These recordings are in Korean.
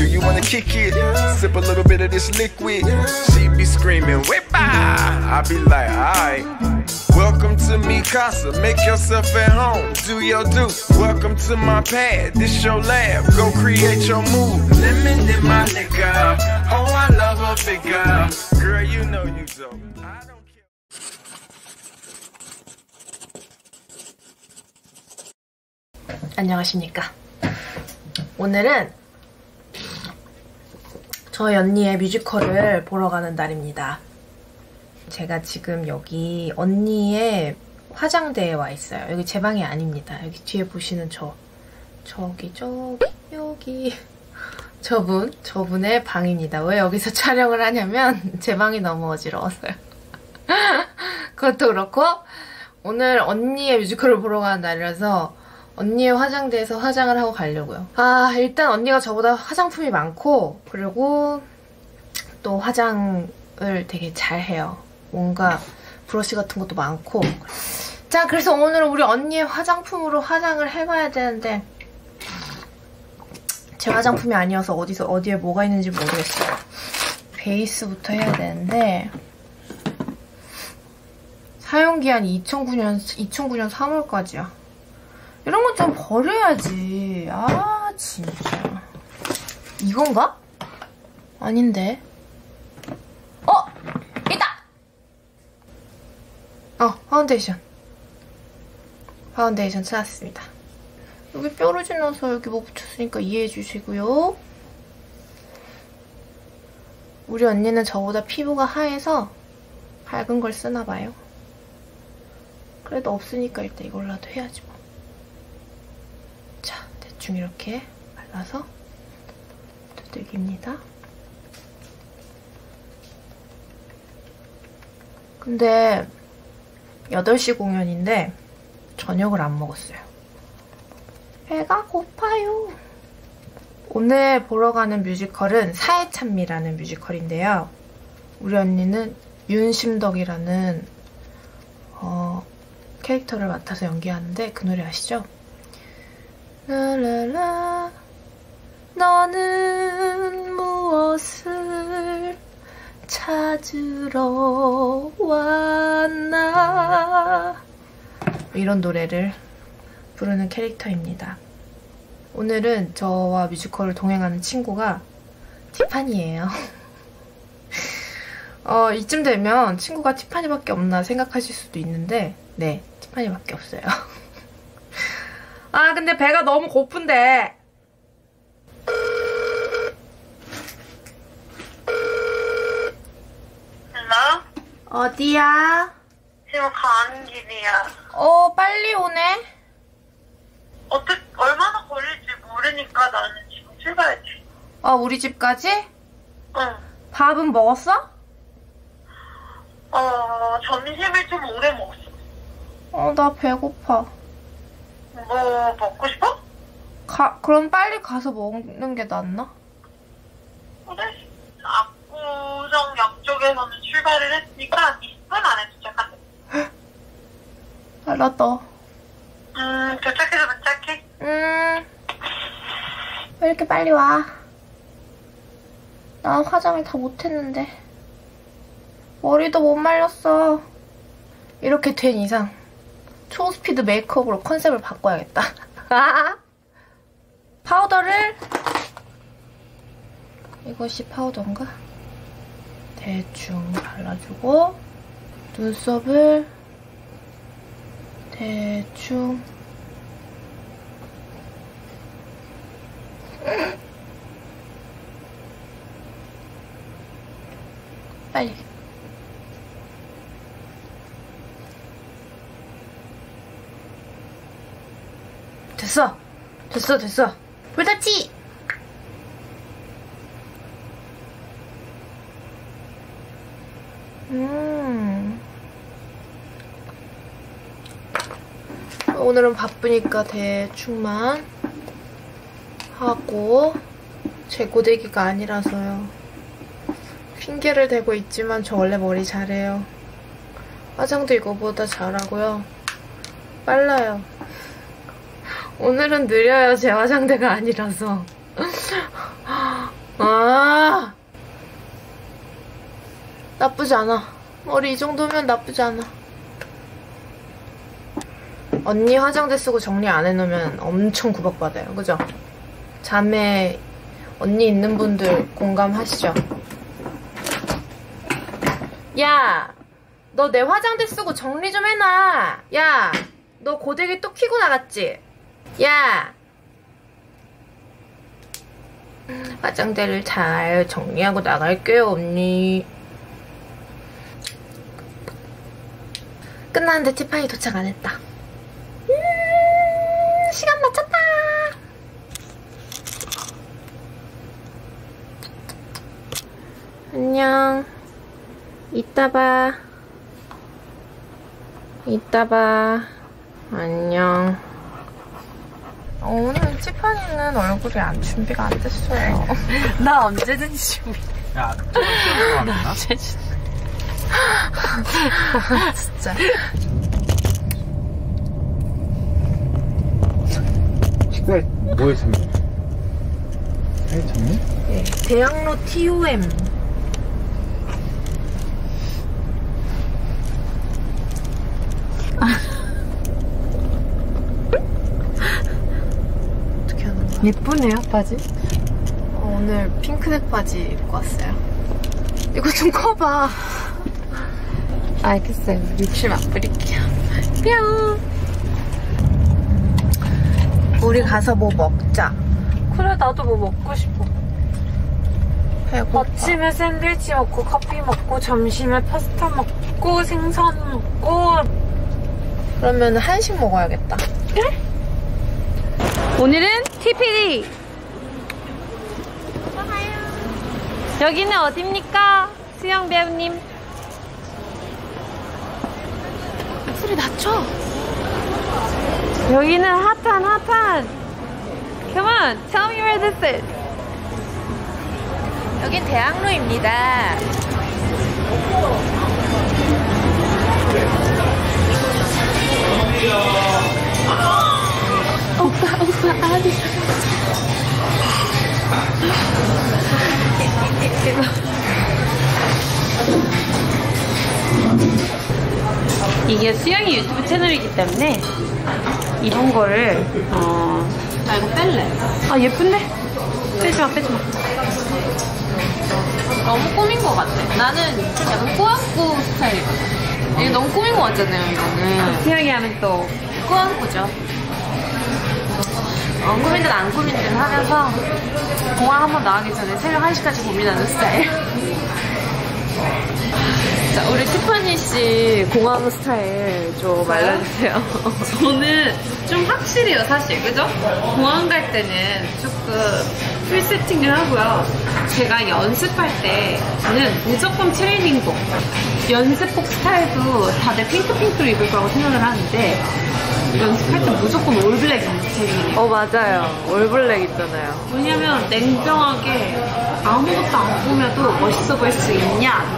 Do you wanna kick it? Sip a little bit of this liquid. She be screaming, whip! I be like, alright. Welcome to me casa, make yourself at home, do your do. Welcome to my pad, this your lab, go create your move. Lemon in my nigga, oh I love her bigger. Girl, you know you dope. I don't care. 안녕하십니까. 오늘은 저희 언니의 뮤지컬을 보러 가는 날입니다. 제가 지금 여기 언니의 화장대에 와 있어요. 여기 제 방이 아닙니다. 여기 뒤에 보시는 여기 저분의 방입니다. 왜 여기서 촬영을 하냐면 제 방이 너무 어지러워서요. 그것도 그렇고 오늘 언니의 뮤지컬을 보러 가는 날이라서 언니의 화장대에서 화장을 하고 가려고요. 일단 언니가 저보다 화장품이 많고 그리고 또 화장을 되게 잘해요. 뭔가 브러쉬 같은 것도 많고. 자, 그래서 오늘은 우리 언니의 화장품으로 화장을 해봐야 되는데 제 화장품이 아니어서 어디에 뭐가 있는지 모르겠어요. 베이스부터 해야 되는데 사용기한이 2009년 3월까지야. 이런 건 좀 버려야지. 진짜. 이건가? 아닌데. 있다! 파운데이션 찾았습니다. 여기 뾰루지 넣어서 여기 뭐 붙였으니까 이해해 주시고요. 우리 언니는 저보다 피부가 하얘서 밝은 걸 쓰나 봐요. 그래도 없으니까 일단 이걸로라도 해야지 뭐. 자, 대충 이렇게 발라서 두들깁니다. 근데 8시 공연인데 저녁을 안 먹었어요. 배가 고파요. 오늘 보러 가는 뮤지컬은 사회찬미라는 뮤지컬인데요. 우리 언니는 윤심덕이라는 캐릭터를 맡아서 연기하는데 그 노래 아시죠? 라라라 너는 무엇을 찾으러 왔나 이런 노래를 부르는 캐릭터입니다. 오늘은 저와 뮤지컬을 동행하는 친구가 티파니예요. 이쯤 되면 친구가 티파니밖에 없나 생각하실 수도 있는데 네, 티파니밖에 없어요. 근데 배가 너무 고픈데. 헬로? 어디야? 지금 가는 길이야. 빨리 오네? 얼마나 걸릴지 모르니까 나는 지금 출발해야지. 우리 집까지? 응. 밥은 먹었어? 점심을 좀 오래 먹었어. 나 배고파. 뭐 먹고 싶어? 그럼 빨리 가서 먹는 게 낫나? 그래. 압구정역 쪽에서는 출발을 했으니까 20분 안에 도착한대. 알았다. 도착해서 도착해. 왜 이렇게 빨리 와? 나 화장을 다 못했는데. 머리도 못 말렸어. 이렇게 된 이상 초스피드 메이크업으로 컨셉을 바꿔야겠다. 파우더를 이것이 파우더인가? 대충 발라주고 눈썹을 대충 빨리 됐어 불타치. 오늘은 바쁘니까 대충만 하고 제 고데기가 아니라서요. 핑계를 대고 있지만 저 원래 머리 잘해요. 화장도 이거보다 잘하고요. 빨라요. 오늘은 느려요. 제 화장대가 아니라서. 나쁘지 않아. 머리 이 정도면 나쁘지 않아. 언니 화장대 쓰고 정리 안 해놓으면 엄청 구박받아요. 그죠? 자매 언니 있는 분들 공감하시죠? 야! 너 내 화장대 쓰고 정리 좀 해놔! 야! 너 고데기 또 켜고 나갔지? 야! 화장대를 잘 정리하고 나갈게요, 언니. 끝났는데 티파니 도착 안 했다. 시간 맞췄다! 안녕. 이따 봐. 이따 봐. 안녕. 오늘 티파니는 얼굴이 준비가 안 됐어요. 나 언제든지 준비. 야, 나 언제든지. 진짜. 식사에 뭐 했습니까? 정리? 네, 대학로 TOM. 어떻게 하는 거야? 예쁘네요, 바지. 오늘 핑크색 바지 입고 왔어요. 이거 좀 커봐. 알겠어요. 욕심 안 부릴게요. 뿅. 우리 가서 뭐 먹자. 그래, 나도 뭐 먹고 싶어. 배고파. 아침에 샌드위치 먹고 커피 먹고 점심에 파스타 먹고 생선 먹고. 그러면 한식 먹어야겠다. 그래? 오늘은 TPD. 여기는 어딥니까? 수영 배우님. 소리 낮춰. 여기는 핫한. Come on, tell me where this is. 여긴 대학로입니다. 오빠, 아니. 이게 수영이 유튜브 채널이기 때문에 이런 거를 나 이거 뺄래. 아 예쁜데? 빼지마. 너무 꾸민 것 같아. 나는 좀 약간 꾸안꾸 스타일이거든. 이게 너무 꾸민 것 같잖아요, 이거는. 수영이 하면 또 꾸안꾸죠. 안 꾸민 듯 안 꾸민 듯 하면서 공항 한번 나가기 전에 새벽 1시까지 고민하는 스타일. 자, 우리 티파니 씨 공항 스타일 좀 알려주세요. 저는 좀 확실해요 사실 그죠? 공항 갈 때는 조금 풀 세팅을 하고요. 제가 연습할 때는 무조건 트레이닝복, 연습복 스타일도 다들 핑크로 입을 거라고 생각을 하는데 연습할 때 무조건 올블랙 스타일이에요. 맞아요. 올블랙 있잖아요. 왜냐면 냉정하게 아무것도 안 꾸며도 멋있어 보일 수 있냐?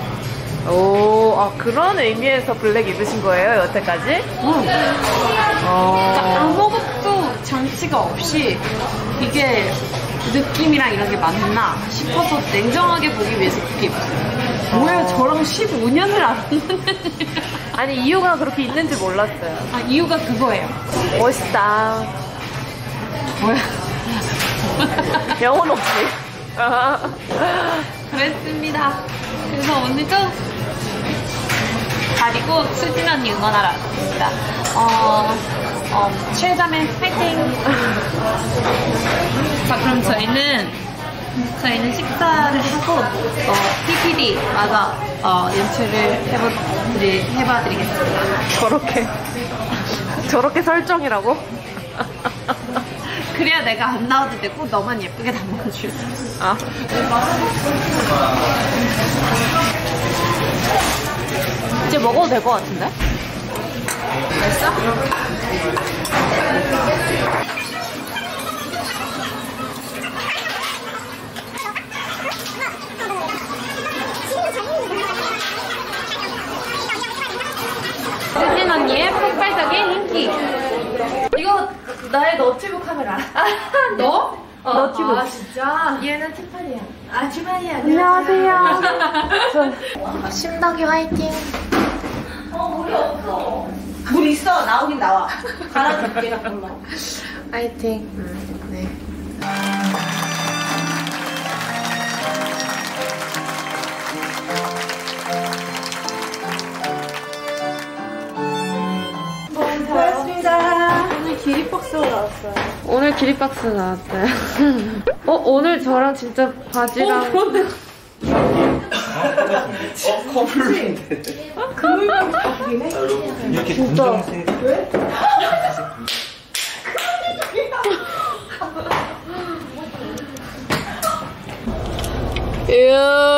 그런 의미에서 블랙 입으신 거예요, 여태까지? 그러니까 아무것도 장치가 없이 이게 느낌이랑 이런 게 맞나 싶어서 냉정하게 보기 위해서 그렇게 입었어요. 뭐야, 저랑 15년을 알았는데. 아니, 이유가 그렇게 있는지 몰랐어요. 이유가 그거예요. 멋있다. 뭐야? 영혼 없이. 그랬습니다. 그래서 오늘도 가리고 수진 언니 응원하러 왔습니다. 최자매 파이팅! 자, 그럼 저희는 식사를 하고 PPD 마저 연출을 해봐드리겠습니다. 저렇게 설정이라고? 그래야 내가 안 나와도 되고 너만 예쁘게 담아줄 수 있어. 이제 먹어도 될 것 같은데? 됐어? 수진 언니의 폭발적인 인기. 이거 나의 너튜브 카메라. 너? 너 튜브. 아 진짜? 얘는 티파니야. 아 티파니야. 안녕하세요. 심덕이 화이팅. 물 있어. 나오긴 나와. 갈아줄게 잠깐만. 화이팅. 네. 고맙습니다. 오늘 기립박스가 나왔어요. 오늘 기립박스 나왔대요. 오늘 저랑 진짜 바지랑. 커플인데. 이렇게 검정색. 왜? 이야.